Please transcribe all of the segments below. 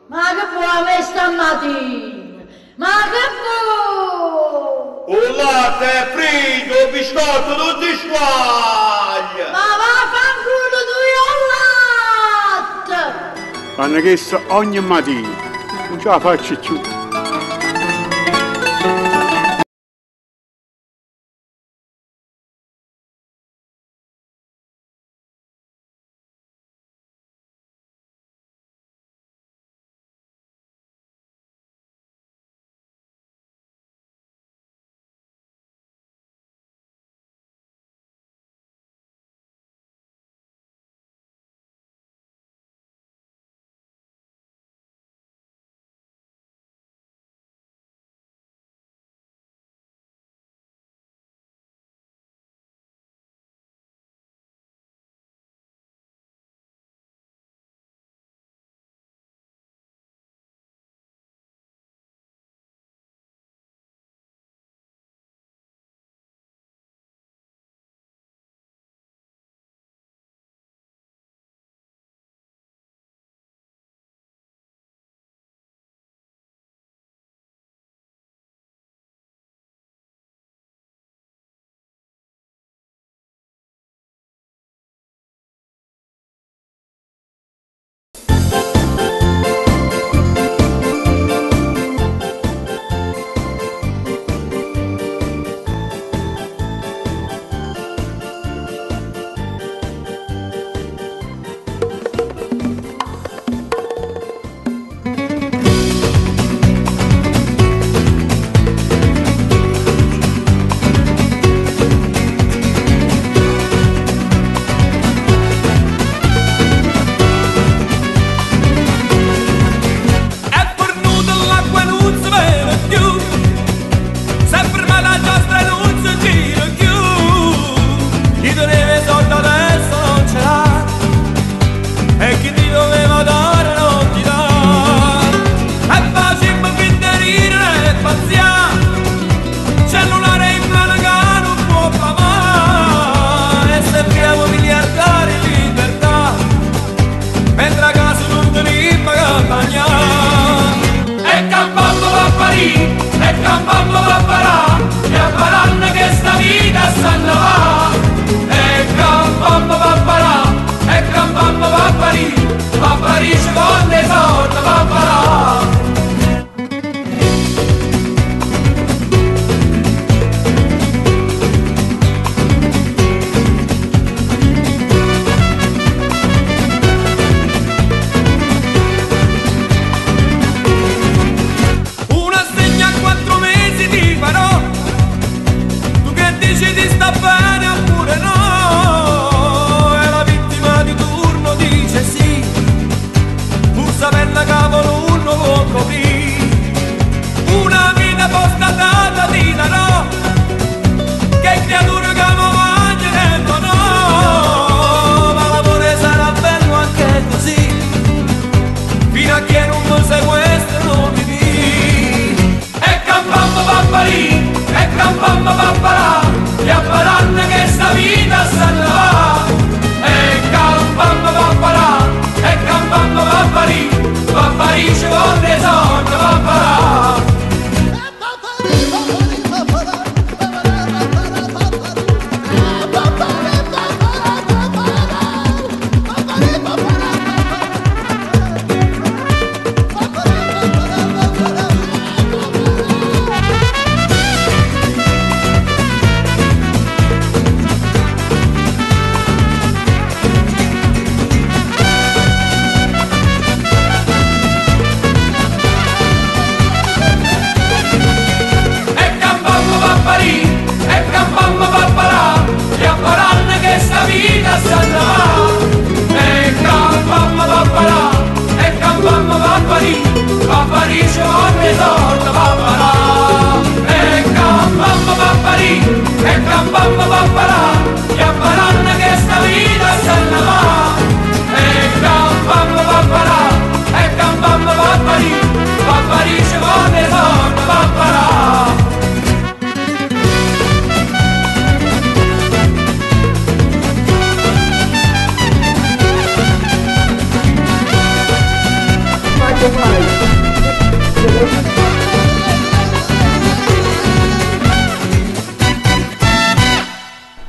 Ma che vuoi stamattina? Ma che vuoi? Un latte fritto, un biscotto, non ti squaglia! Ma vaffanculo tu il latte! Hanno chiesto ogni mattina, non ce la faccio più.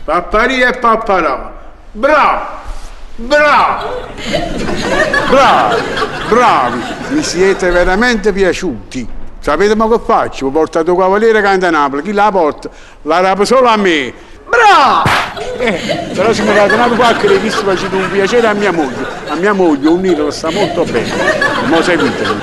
Papparia e papparò. Bravo! Bravo! Bravi! Bravi! Mi siete veramente piaciuti. Sapete ma che faccio? Ho portato Cavaliere Canta Napoli. Chi la porta? La rapa solo a me. Bravo! Però se mi fate una qualche visto facete un piacere a mia moglie. A mia moglie un nido sta molto bene. Ma seguitemi.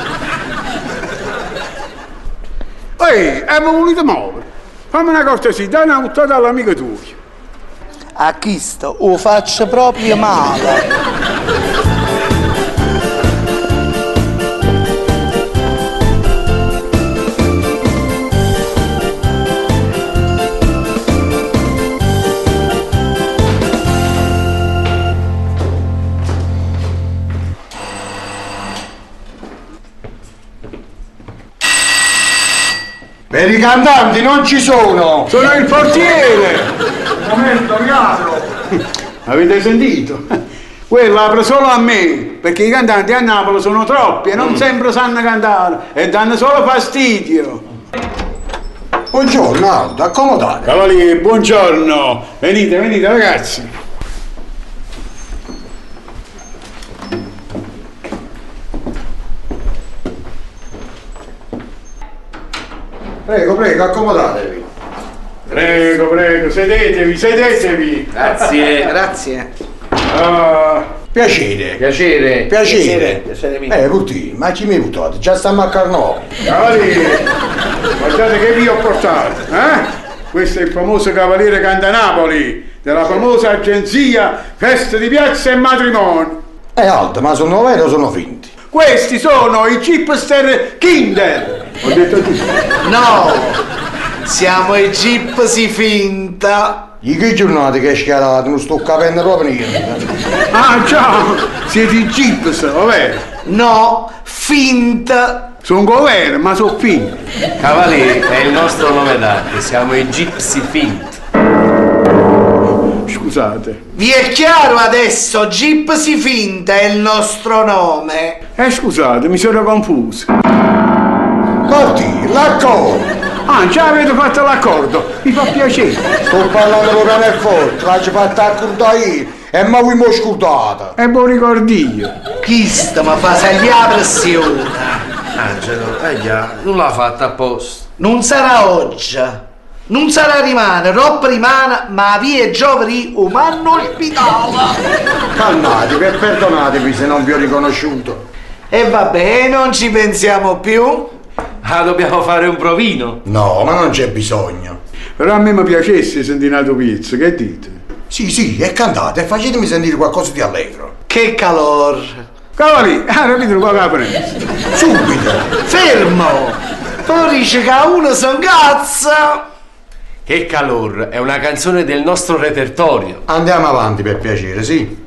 Ehi, abbiamo voluto muovere. Fammi una cortesia, dai una buttata all'amico tuo. A chi sto? Lo faccio proprio male. Per i cantanti non ci sono! Sono il portiere! Un momento, Ricardo! Avete sentito? Quello apre solo a me, perché i cantanti a Napoli sono troppi e non sempre sanno cantare e danno solo fastidio. Buongiorno Aldo, accomodate. Cavaliere, buongiorno! Venite, venite ragazzi! Prego, prego, accomodatevi. Prego, prego, sedetevi, sedetevi! Grazie, grazie. Piacere. Piacere. Piacere. Piacere mio. Puttini, ma ci mi buttate? Già stiamo a Carnò. Cavaliere, guardate che vi ho portato, eh? Questo è il famoso Cavaliere Canta Napoli, della famosa agenzia Feste di Piazza e Matrimonio. Aldo, ma sono veri o sono finti? Questi sono i Chipster Kinder. Ho detto tutto. No, siamo i gipsy finta. Di che giornate che è schiarato, non sto capendo proprio niente. Ah già, siete i Chips, ovvero? No, finta. Sono governo, ma sono finti. Cavaliere è il nostro nome d'arte, siamo i Gypsy Fint. Scusate. Vi è chiaro adesso? Gipsy finta è il nostro nome. Scusate, mi sono confuso. Corti, l'accordo. Ah, già avete fatto l'accordo, mi fa piacere. Sto parlando con cane forte, l'hai fatta accordare ieri e ma vi mo scordata. E buon ricordio. Chi sta ma fa salire la pressione? Angelo, già, non l'ha fatta apposta. Non sarà oggi, non sarà rimane, roba rimane, ma via giovani umano ospitale. Calmatevi e perdonatevi se non vi ho riconosciuto. E vabbè, non ci pensiamo più. Ah, dobbiamo fare un provino. No, ma non c'è bisogno. Però a me mi piacesse sentire una tua pizza, che dite? Sì, e cantate e facetemi sentire qualcosa di allegro. Che calor. Cavaliere, rapite un po' la presa. Subito. Fermo. Poi dice che uno son cazzo. Che calor, è una canzone del nostro repertorio. Andiamo avanti per piacere, sì.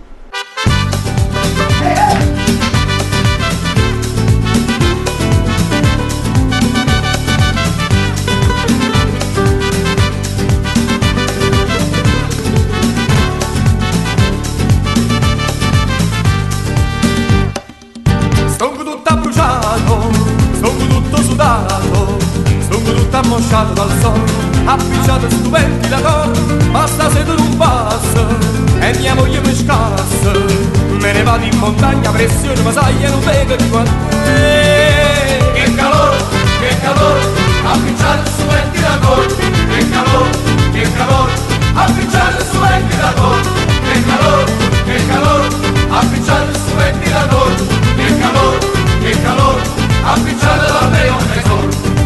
Sono tutto bruciato, sono tutto sudato, sono tutto ammosciato dal sole, appicciato stu ventilatore, ma stasera non passa, e mia moglie mi scassa, me ne vado in montagna, pressione, ma sai, non vedo di quanto è. Che calore, appicciato stu ventilatore, che calore, appicciato stu ventilatore, che calore, appicciato stu ventilatore. Che calore, appicciato da me un tesoro.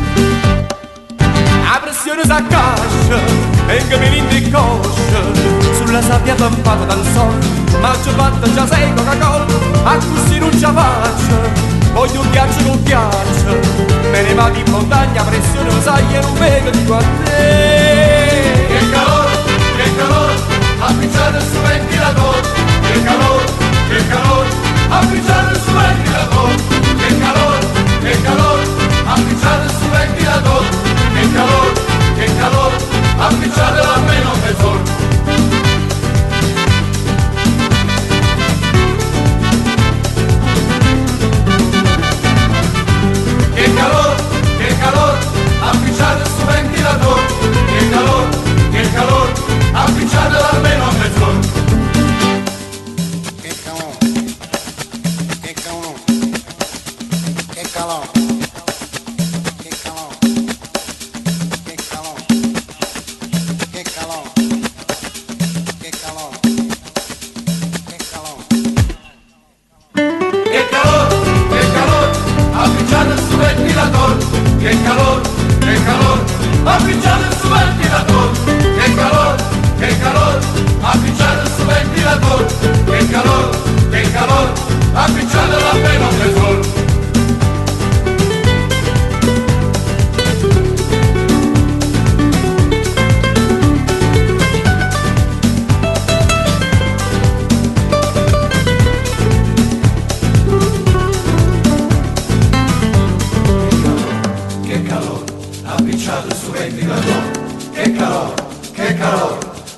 La pressione s'accascia, e che mi rinde coscia, sulla sabbia tampata dal sole, ma ci fatta già sei Coca-Cola, a così non ci faccio, voglio un ghiaccio con ghiaccio, me ne vado in montagna, pressione lo sai e non vedo di quanto è. Che calore, appicciato sul ventilatore, che calore, appicciato sul ventilatore, che calore, appicciato sul ventilatore, che calore, appicciato almeno mezz'ora. Che calore, appicciato sul ventilatore, che calore.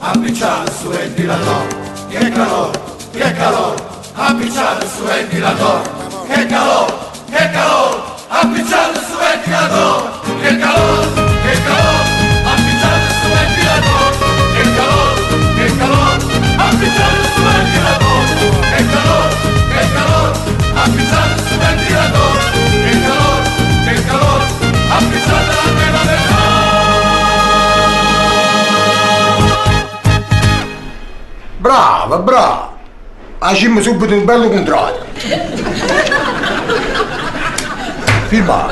appicciate su ventilatore, che calore, appicciate su ventilatore, che calore, appicciate su ventilatore, che calore, appicciate su ventilatore, che calore, appicciate su ventilatore, che calore, appicciate su ventilatore, che calore, appicciate anche la metà. Bravo! Facciamo subito un bello contratto. Firmato.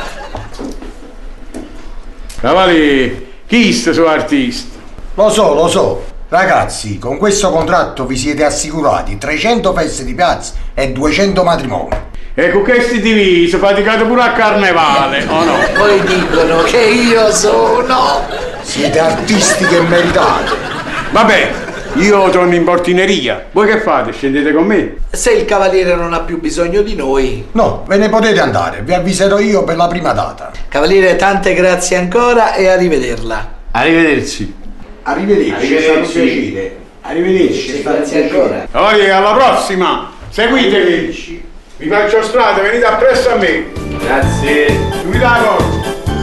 Cavaliere, chi sta suo artista? Lo so. Ragazzi, con questo contratto vi siete assicurati 300 feste di piazza e 200 matrimoni. E con questi divisi faticate pure a carnevale, o no? Poi dicono che io sono... Siete artisti che meritate. Vabbè, io torno in portineria. Voi che fate? Scendete con me? Se il cavaliere non ha più bisogno di noi... No, ve ne potete andare, vi avviserò io per la prima data. Cavaliere, tante grazie ancora e arrivederla. Arrivederci. Arrivederci, è stato un piacere. Arrivederci, è stato un piacere. Cavaliere, alla prossima! Seguitemi! Vi faccio strada, venite appresso a me! Grazie. Chiudete la porta!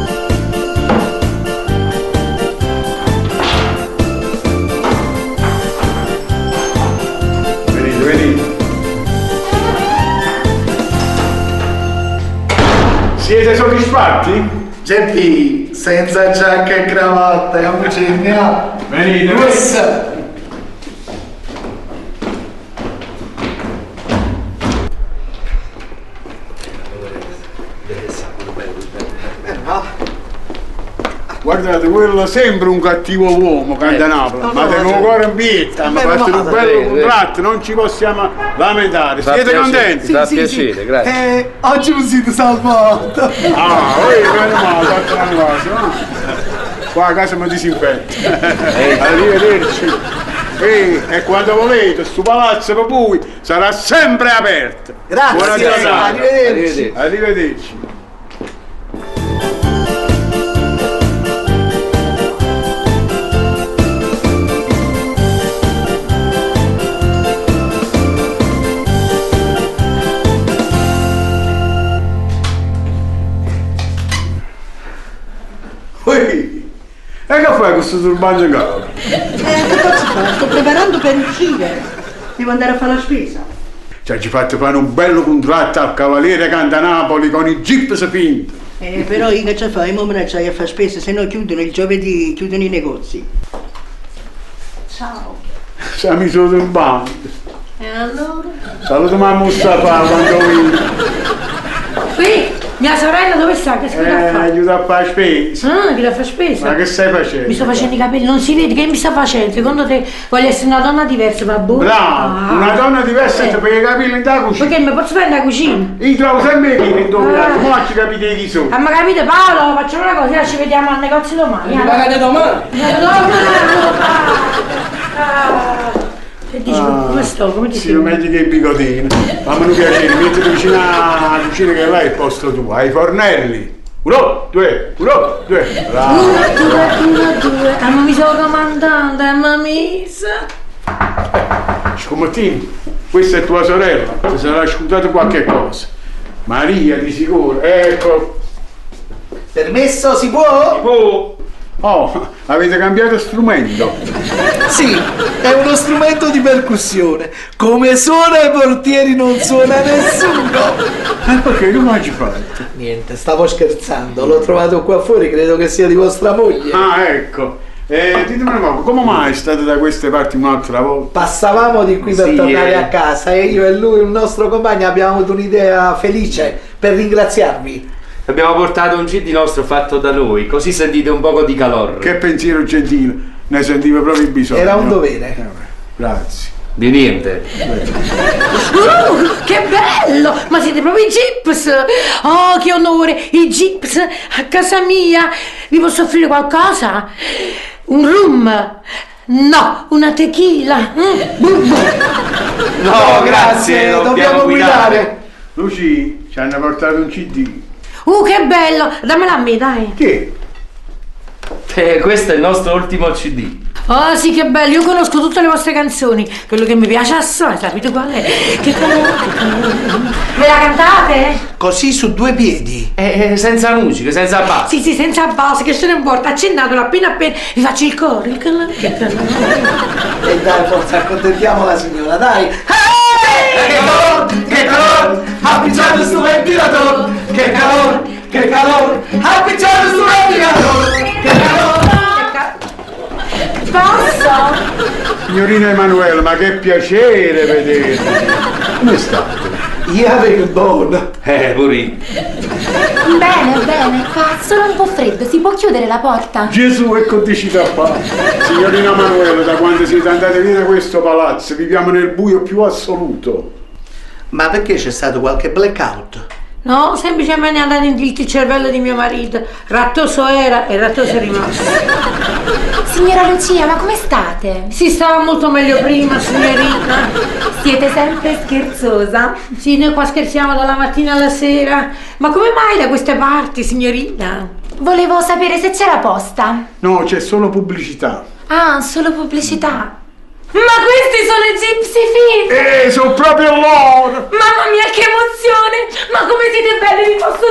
Venite. Siete soddisfatti? Geppi, senza giacca e cravatta, andiamo. Venite. Guardate, quello sembra un cattivo uomo, Candanapoli, ma tengo ancora in pietta, ma fatto un bello contratto, non ci possiamo lamentare. Siete contenti? Fa piacere, grazie. Oggi mi siete salvato. Ah, meno male, fatto una cosa, no? Qua a casa mi disinfetta. Arrivederci. E quando volete, sto palazzo per voi sarà sempre aperto. Grazie, buona giornata. arrivederci. Arrivederci. E che fai questo turbante caro? Che posso fare? Sto preparando per uscire. Devo andare a fare la spesa. Cioè ci fate fare un bello contratto al Cavaliere Candanapoli con i gips finti. Però io che ci fai? Mo me ne c'hai a fare spesa, se no chiudono il giovedì, chiudono i negozi. Ciao. Siamo i suoi turbanti. E allora? Saluto mamma Mustafa quando vieni. Qui, mia sorella dove sta? Che sta a fare? Aiuta a fare spesa. Ah, che la fa spesa? Ma che stai facendo? Mi sto facendo i capelli, non si vede, che mi sta facendo? Secondo te voglio essere una donna diversa, babbo? Bravo, una donna diversa per i capelli in da cucina. Perché mi posso fare la cucina? Io trovo sempre i capelli dove come ci capite chi sono? Ma capite Paolo, facciamo una cosa, ci vediamo al negozio domani. Mi pagate domani? Che dici, come sto? Come ti Sì, senti? meglio che i bigotini. Fammi un piacere, mettiti vicino alla cucina che là è il posto tuo, ai fornelli. Uno, due. Bravo. Una, due. Mi sono comandante, misa. Scomottini, questa è tua sorella, ti sarà sciutato qualche cosa. Maria di sicuro, ecco. Permesso, si può? Oh, avete cambiato strumento. Sì, è uno strumento di percussione. Come suona i portieri non suona nessuno. Perché come hai fatto? Niente, stavo scherzando, l'ho trovato qua fuori, credo che sia di vostra moglie. Ah, ecco. Ditemi una cosa, come mai state da queste parti un'altra volta? Passavamo di qui per tornare a casa e io e lui, il nostro compagno, abbiamo avuto un'idea felice per ringraziarvi. Abbiamo portato un CD nostro fatto da noi, così sentite un poco di calore. Che pensiero gentile, ne sentiva proprio bisogno. Era un dovere. Grazie. Di niente. Che bello! Ma siete proprio i Gips! Oh, che onore! I Gips a casa mia! Vi posso offrire qualcosa? Un rum? No, una tequila! No, grazie, dobbiamo guidare. Luci, ci hanno portato un CD. Che bello! Dammela a me, dai! Che? Questo è il nostro ultimo CD. Oh sì, che bello, io conosco tutte le vostre canzoni. Quello che mi piace assai, sapete qual è? Che calore. Me la cantate? Così su due piedi. Senza musica, senza base. Sì, senza base, che se ne importa. Accennatelo appena vi faccio il coro. Il calore, che calore. E dai, forza, accontentiamo la signora, dai. Che calor, ha picciato sto ventilatore. Che calor, ha picciato sto ventilatore. Che calor. Posso? Signorina Emanuela, ma che piacere vedervi. Come state? Io avevo buono. Pure io. Bene, fa solo un po' freddo, si può chiudere la porta? Gesù, e che dici da fare? Signorina Emanuela, da quando siete andate via da questo palazzo, viviamo nel buio più assoluto. Ma perché c'è stato qualche blackout? No, semplicemente è andato in tilt il cervello di mio marito. Rattoso era e rattoso è rimasto. Signora Lucia, ma come state? Si stava molto meglio prima, signorina. Siete sempre scherzosa? Sì, noi qua scherziamo dalla mattina alla sera. Ma come mai da queste parti, signorina? Volevo sapere se c'era posta. No, c'è solo pubblicità. Ah, solo pubblicità. Ma questi sono i Gypsy Film! Sono proprio loro! Mamma mia, che emozione! Ma come siete belli, vi posso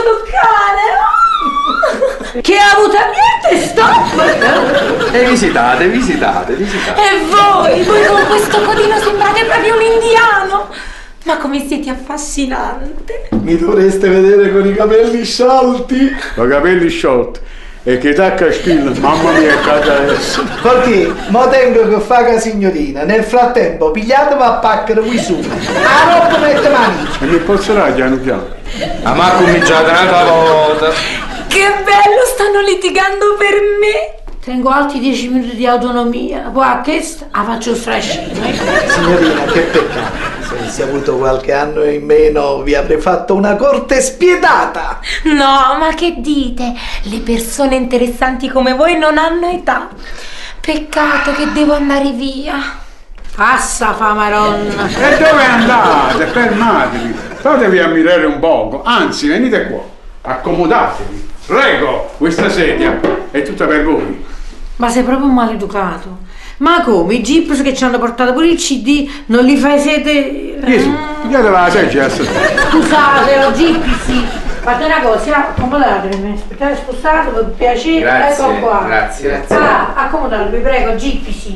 toccare? Che ha avuto niente, stop! E visitate. E voi con questo codino sembrate proprio un indiano! Ma come siete affascinante! Mi dovreste vedere con i capelli sciolti. Con i capelli sciolti. E che tacca spilla, mamma mia, che adesso. Perché mo tengo che fa la signorina. Nel frattempo pigliatevi a paccare qui su. A roba mette mani. E mi pozzerà piano piano. Ma cominciate un'altra volta. Che bello, stanno litigando per me! Tengo altri 10 minuti di autonomia. Poi a questa la faccio strascino. Signorina, che peccato. Se avessi avuto qualche anno in meno vi avrei fatto una corte spietata. No, ma che dite? Le persone interessanti come voi non hanno età. Peccato che devo andare via. Passa, fa maronna. E dove andate? Fermatevi. Fatevi ammirare un poco. Anzi, venite qua. Accomodatevi. Prego, questa sedia è tutta per voi. Ma sei proprio maleducato. Ma come? I Gypsy che ci hanno portato pure il CD non li fai sedere? Gesù, pigliate la sedia. Scusate, ho Gypsy. Fate una cosa, accomodatevi. Aspettate, spostate, per piacere. Grazie, ecco qua. grazie. Ah, accomodatevi, prego, Gypsy.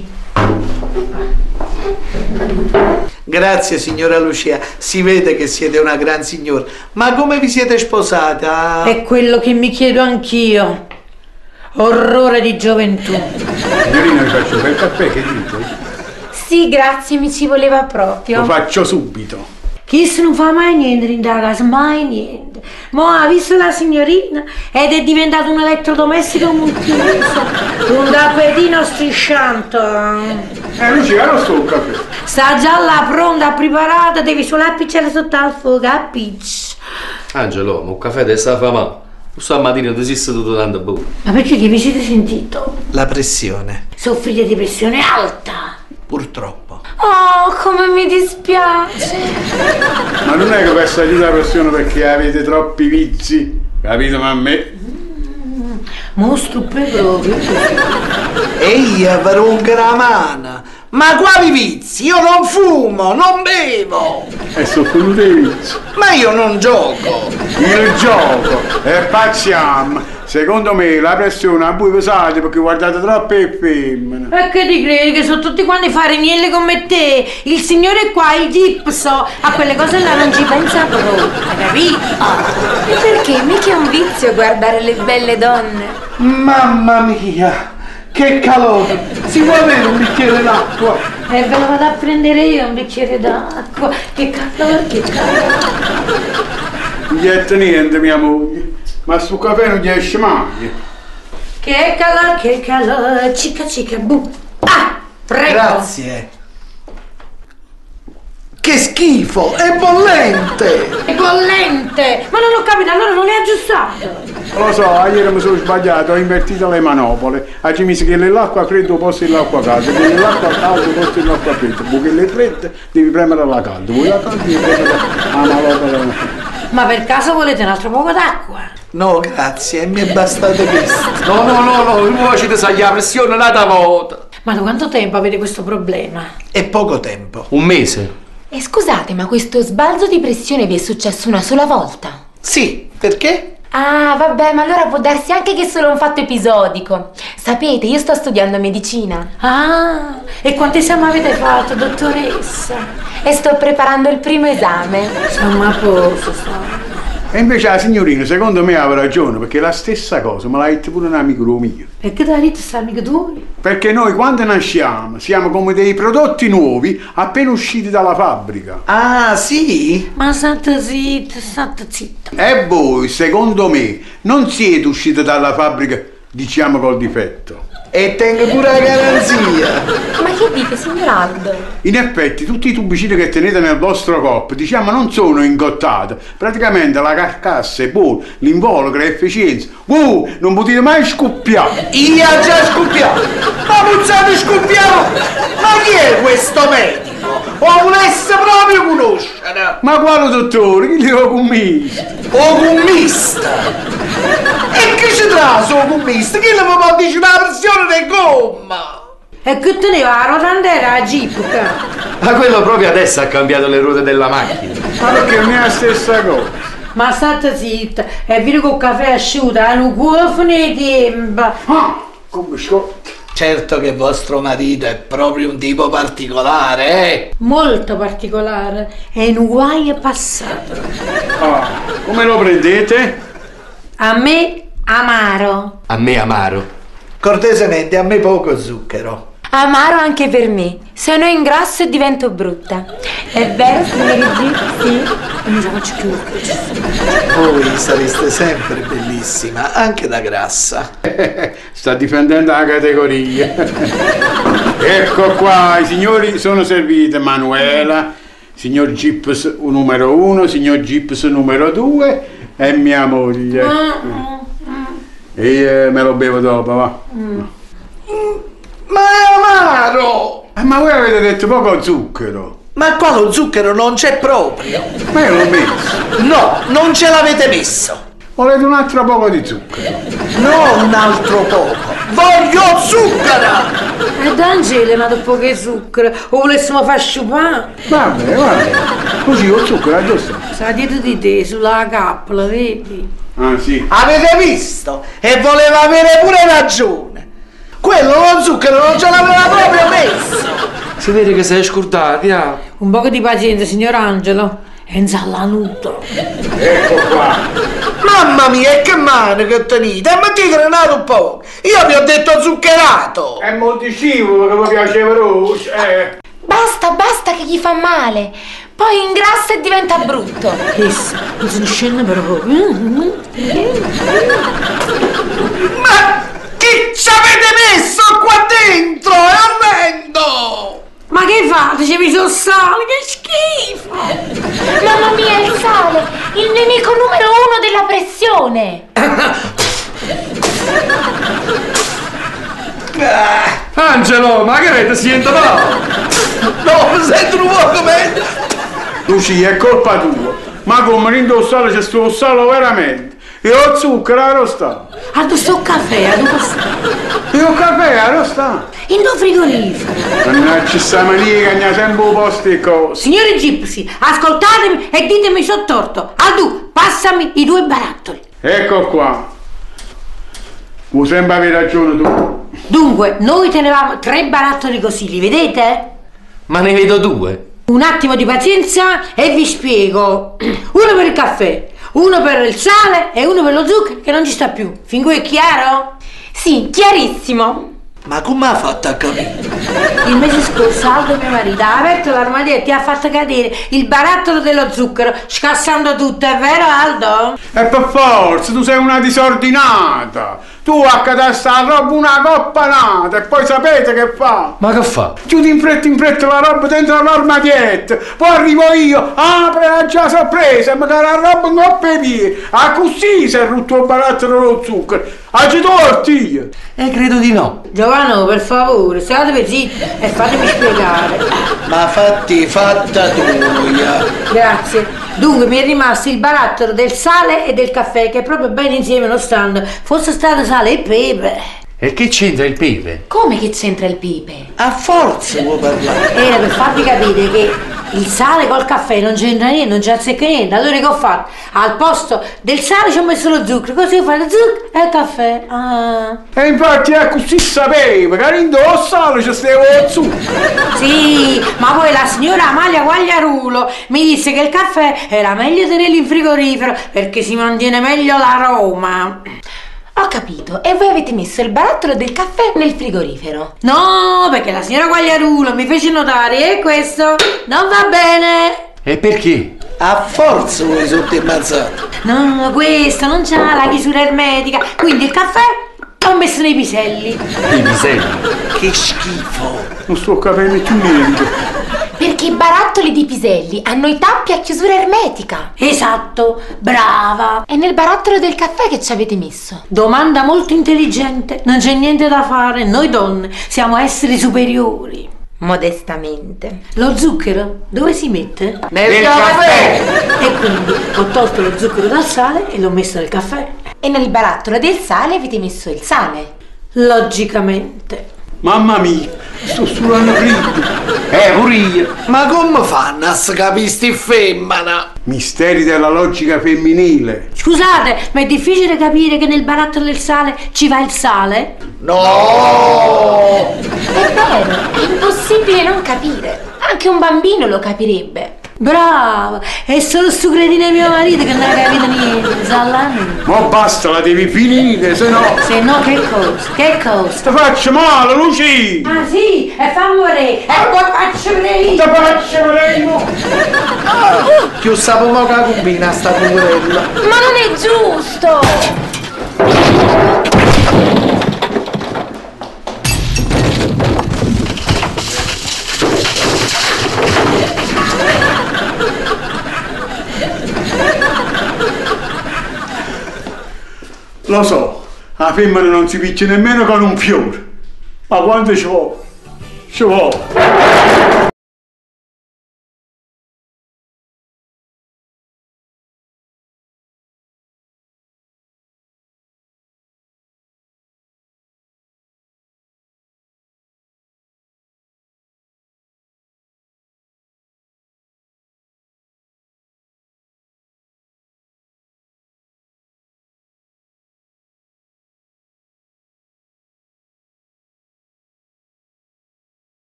Grazie signora Lucia, si vede che siete una gran signora. Ma come vi siete sposata? È quello che mi chiedo anch'io. Orrore di gioventù. Signorina, vi faccio un bel caffè, che dite? Sì, grazie, mi ci voleva proprio. Lo faccio subito. Chi se non fa mai niente in casa, mai niente. Mo ha visto la signorina ed è diventato un elettrodomestico multiuso. Un tappetino strisciante. Lucia, non sto un caffè. Sta già là pronta, preparata, devi solo appicciare sotto al fuoco, capisci? Angelo, ma un caffè te sta famando. Stamattina ti sei seduto tanto buono. Ma perché che vi siete sentito? La pressione, Soffrite di pressione alta. purtroppo. Oh, come mi dispiace. Ma non è che per salire la pressione perché avete troppi vizi, capito? Ma a me. Mostro proprio. Ehi, avrò un gramana. Ma quali vizi? Io non fumo, non bevo. E sono venuti i vizi. Ma io non gioco. Il gioco è pazziam. Secondo me la pressione a voi pesate perché guardate troppe femmine. E che ti credi che sono tutti quanti farignelli come te? Il signore qua, il Gypso, a quelle cose là non ci pensa proprio, hai capito? E perché? Mica è un vizio guardare le belle donne. Mamma mia, che calore. Si può avere un bicchiere d'acqua? E ve lo vado a prendere io un bicchiere d'acqua. Che calore, che calore. Niente niente mia moglie. Ma sto caffè non gli esce mai. Che calore, cica cica bu. Ah, prego. Grazie. Che schifo, è bollente. È bollente. Ma non ho capito, allora non è aggiustato. Lo so, ieri mi sono sbagliato, ho invertito le manopole. Oggi mi si che l'acqua fredda al posto dell'acqua calda, che l'acqua calda al posto dell'acqua fredda. Perché le fredde devi premere la calda, vuoi la calda devi premere la manopola. Ma per caso volete un altro poco d'acqua? No, grazie, mi è bastato questo. No, il nuovo sa la pressione un'altra volta. Ma da quanto tempo avete questo problema? È poco tempo. Un mese. E scusate, ma questo sbalzo di pressione vi è successo una sola volta? Sì, perché? Ah, vabbè, ma allora può darsi anche che è solo un fatto episodico. Sapete, io sto studiando medicina. Ah, e quanti esami avete fatto, dottoressa? E sto preparando il primo esame. Siamo a posto, sta. E invece la signorina, secondo me, aveva ragione, perché la stessa cosa me l'ha detto pure un amico mio. Perché te l'ha detto sta amico tuo? Perché noi quando nasciamo siamo come dei prodotti nuovi appena usciti dalla fabbrica. Ah, sì? Ma state zitto. E voi, secondo me, non siete usciti dalla fabbrica, diciamo, col difetto. E tengo pure la garanzia. Ma che dite, signor Aldo? In effetti tutti i tubicini che tenete nel vostro corpo, diciamo, non sono ingottati. Praticamente la carcassa è buona, l'involucro è efficienza. Non potete mai scoppiare. Io già scoppiato. Ma puzzate scoppiamo. Ma chi è questo medico? O volesse proprio conoscere? Ma quale dottore? Chi è commista? O commista? E che ci traso o commista? Chi le può dire la pressione del gomma? E che teneva la rotandera a Jeep? Ma quello proprio adesso ha cambiato le ruote della macchina. Ma perché non è la stessa cosa? Ma state zitta, e vieni col caffè asciutto, hanno cuofone e tempo. Ah, come biscotti. Certo che vostro marito è proprio un tipo particolare, eh? Molto particolare, è un guaio passato. Ah, come lo prendete? A me amaro. A me amaro. Cortesemente, a me poco zucchero. Amaro anche per me. Se no ingrasso e divento brutta. È vero, signori G? Sì. Non ci faccio più. Voi sareste sempre bellissima, anche da grassa. Sta difendendo la categoria. Ecco qua, i signori sono serviti. Manuela, signor Gips numero 1, signor Gips numero 2 e mia moglie. E me lo bevo dopo, va. Ma è amaro! Ma voi avete detto poco zucchero. Ma qua lo zucchero non c'è proprio. Ma io l'ho messo. No, non ce l'avete messo. Volete un altro poco di zucchero? No, un altro poco. Voglio zucchero! E D'Angele, ma dopo che zucchero? O volessimo far sciupare? Vabbè. Così lo zucchero addosso. Sta dietro di te, sulla cappola, vedi? Ah, sì. Avete visto? E voleva avere pure ragione. Quello lo zucchero non ce l'aveva proprio messo. Si vede che sei scordati, ah. Un poco di pazienza, signor Angelo. È insallanuto. Ecco qua. Mamma mia, e che mano che tenete? E mettete un po'. Io vi ho detto zuccherato. È molto scivolo che mi piaceva rosso, Basta che gli fa male. Poi ingrassa e diventa brutto. Essa, non sono scena proprio. Ma chi ci avete messo qua dentro? È orrendo! Ma che fate? Ci messo il sale? Che schifo! Mamma mia, il sale! Il nemico numero 1 della pressione! Angelo, ma che avete? Si sente male? No, sento un po' come... Lucia, è colpa tua. Ma come non indossare c'è sto sale veramente? E ho zucchero arrostato. Aldo sto caffè, aldo E ho caffè arrostato. in due frigorifero. Mannaggia sta mania che ne ha sempre un posto e cose. Signore Gipsy, ascoltatemi e ditemi se ho torto. Aldo, passami i 2 barattoli. Ecco qua. Tu sempre avevi ragione tu. Dunque, noi tenevamo 3 barattoli così, li vedete? Ma ne vedo 2. Un attimo di pazienza e vi spiego. Uno per il caffè, uno per il sale e uno per lo zucchero che non ci sta più. Fin qui è chiaro? Sì, chiarissimo. Ma come ha fatto a capire? Il mese scorso Aldo, mio marito, ha aperto l'armadio e ti ha fatto cadere il barattolo dello zucchero, scassando tutto, è vero Aldo? E per forza, tu sei una disordinata. Tu accadasti sta roba una coppa nata e poi sapete che fa? Ma che fa? Chiudi in fretta la roba dentro l'armadietto, poi arrivo io, apre la già sorpresa e mi dà la roba in coppa e via. A così si è rotto il barattolo dello zucchero. Agito tortiglia. Credo di no. Giovanni, per favore, statevi zitti e fatemi spiegare. Ma fatti fatta tu, Grazie. Dunque mi è rimasto il barattolo del sale e del caffè, che proprio bene insieme non stanno. Fosse stato sale e pepe. E che c'entra il pepe? Come che c'entra il pepe? A forza vuoi parlare. Era per farvi capire che il sale col caffè non c'entra niente, non ci azzecca niente. Allora che ho fatto? Al posto del sale ci ho messo lo zucchero, così ho fatto zucchero e il caffè. Ah. E infatti è così sapeva, che indosso sale c'è stevo zucchero. Sì, ma poi la signora Amalia Guagliarulo mi disse che il caffè era meglio tenerlo in frigorifero perché si mantiene meglio l'aroma. Ho capito, e voi avete messo il barattolo del caffè nel frigorifero? No, perché la signora Guagliarulo mi fece notare e questo non va bene. E perché? A forza vuoi sotto ammazzato. No, questo non c'ha la chiusura ermetica, quindi il caffè l'ho messo nei piselli. I piselli? Che schifo. Non sto capendo più niente. Perché i barattoli di piselli hanno i tappi a chiusura ermetica. Esatto, brava. E nel barattolo del caffè che ci avete messo? Domanda molto intelligente, non c'è niente da fare, noi donne siamo esseri superiori. Modestamente. Lo zucchero dove si mette? Nel caffè. E quindi ho tolto lo zucchero dal sale e l'ho messo nel caffè. E nel barattolo del sale avete messo il sale. Logicamente. Mamma mia, sto sudando freddo. Pure io. Ma come fanno a capisti femmina? Misteri della logica femminile. Scusate, ma è difficile capire che nel barattolo del sale ci va il sale? No! È vero, è impossibile non capire. Anche un bambino lo capirebbe. Brava! È solo stu cretino mio marito che non ha capito niente, Zallani. Ma basta, la devi finire, se no. Se no che cosa? Che cosa? Ti faccio male, Luci! Ah sì, e fa morire! E poi faccio morire! Ti faccio male! Chi sapevo mo che la cubina sta poverella. Ma non è giusto! Lo so, la femmina non si picchia nemmeno con un fiore. Ma quanto ci vuole? Ci vuole.